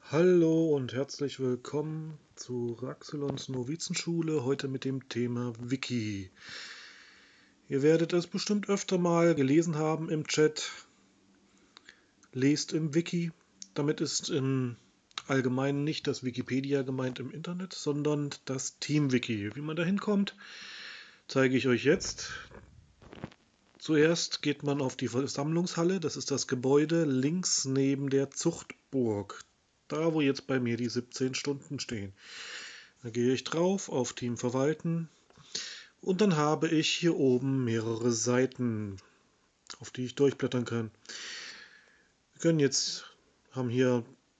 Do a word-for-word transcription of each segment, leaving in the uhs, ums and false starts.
Hallo und herzlich willkommen zu Raxelons Novizenschule, heute mit dem Thema Wiki. Ihr werdet es bestimmt öfter mal gelesen haben im Chat. Lest im Wiki. Damit ist im Allgemeinen nicht das Wikipedia gemeint im Internet, sondern das TeamWiki. Wie man da hinkommt, zeige ich euch jetzt. Zuerst geht man auf die Versammlungshalle, das ist das Gebäude links neben der Zuchtburg. Da, wo jetzt bei mir die siebzehn Stunden stehen. Da gehe ich drauf auf Team verwalten und dann habe ich hier oben mehrere Seiten, auf die ich durchblättern kann. Wir können jetzt, haben hier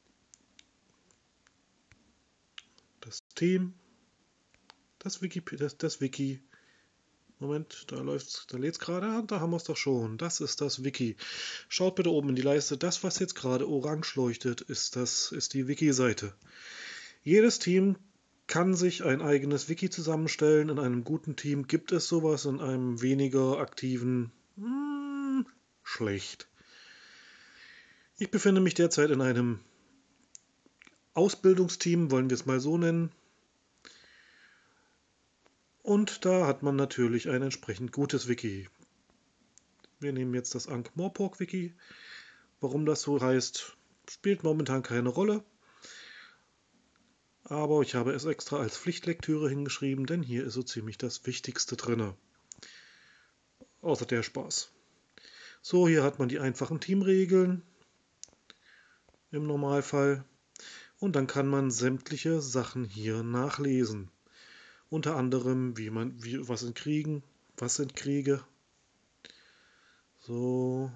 das Team, das Wiki, das, das Wiki. Moment, da läuft's, da lädt's gerade, da haben wir es doch schon. Das ist das Wiki. Schaut bitte oben in die Leiste. Das, was jetzt gerade orange leuchtet, ist das, ist die Wiki-Seite. Jedes Team kann sich ein eigenes Wiki zusammenstellen. In einem guten Team gibt es sowas, in einem weniger aktiven hm, schlecht. Ich befinde mich derzeit in einem Ausbildungsteam, wollen wir es mal so nennen. Und da hat man natürlich ein entsprechend gutes Wiki. Wir nehmen jetzt das Ankh-Morpork-Wiki. Warum das so heißt, spielt momentan keine Rolle. Aber ich habe es extra als Pflichtlektüre hingeschrieben, denn hier ist so ziemlich das Wichtigste drin. Außer der Spaß. So, hier hat man die einfachen Teamregeln im Normalfall. Und dann kann man sämtliche Sachen hier nachlesen. Unter anderem, wie man, wie, was sind Kriegen, was sind Kriege. So.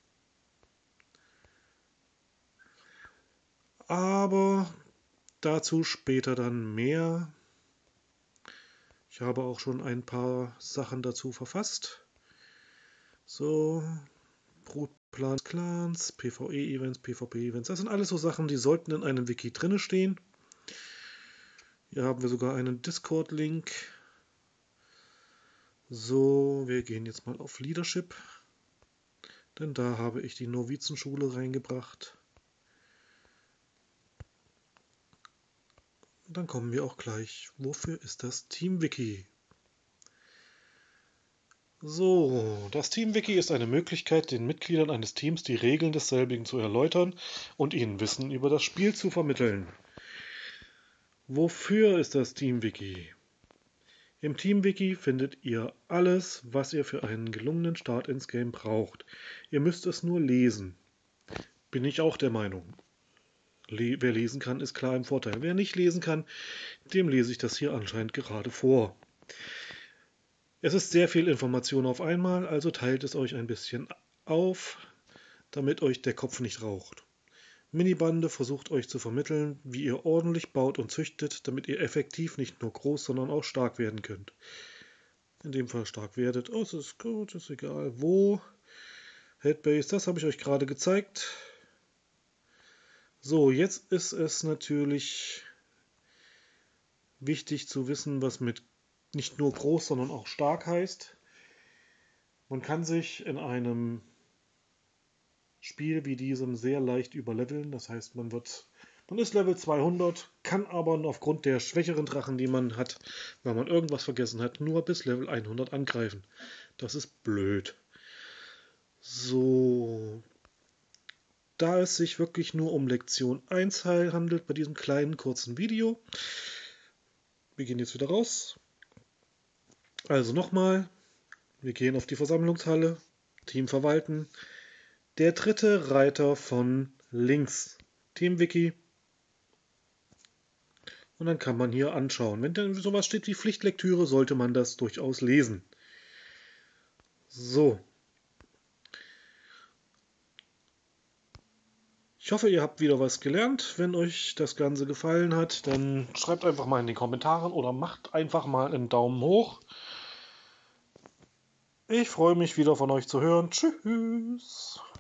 Aber dazu später dann mehr. Ich habe auch schon ein paar Sachen dazu verfasst. So, Brutplan Clans, PvE-Events, PvP-Events. Das sind alles so Sachen, die sollten in einem Wiki drinne stehen. Hier haben wir sogar einen Discord-Link. So, wir gehen jetzt mal auf Leadership. Denn da habe ich die Novizenschule reingebracht. Und dann kommen wir auch gleich. Wofür ist das TeamWiki? So, das TeamWiki ist eine Möglichkeit, den Mitgliedern eines Teams die Regeln desselbigen zu erläutern und ihnen Wissen über das Spiel zu vermitteln. Wofür ist das TeamWiki? Im TeamWiki findet ihr alles, was ihr für einen gelungenen Start ins Game braucht. Ihr müsst es nur lesen. Bin ich auch der Meinung. Le- Wer lesen kann, ist klar im Vorteil. Wer nicht lesen kann, dem lese ich das hier anscheinend gerade vor. Es ist sehr viel Information auf einmal, also teilt es euch ein bisschen auf, damit euch der Kopf nicht raucht. Minibande versucht euch zu vermitteln, wie ihr ordentlich baut und züchtet, damit ihr effektiv nicht nur groß, sondern auch stark werden könnt. In dem Fall stark werdet. Oh, es ist gut, ist egal. Wo? Headbase, das habe ich euch gerade gezeigt. So, jetzt ist es natürlich wichtig zu wissen, was mit nicht nur groß, sondern auch stark heißt. Man kann sich in einem Spiel wie diesem sehr leicht überleveln. Das heißt, man wird, man ist Level zweihundert, kann aber aufgrund der schwächeren Drachen, die man hat, weil man irgendwas vergessen hat, nur bis Level hundert angreifen. Das ist blöd. So, da es sich wirklich nur um Lektion eins handelt bei diesem kleinen kurzen Video. Wir gehen jetzt wieder raus. Also nochmal, wir gehen auf die Versammlungshalle, Team verwalten. Der dritte Reiter von links, TeamWiki. Und dann kann man hier anschauen. Wenn dann sowas steht wie Pflichtlektüre, sollte man das durchaus lesen. So. Ich hoffe, ihr habt wieder was gelernt. Wenn euch das Ganze gefallen hat, dann schreibt einfach mal in die Kommentare oder macht einfach mal einen Daumen hoch. Ich freue mich wieder von euch zu hören. Tschüss.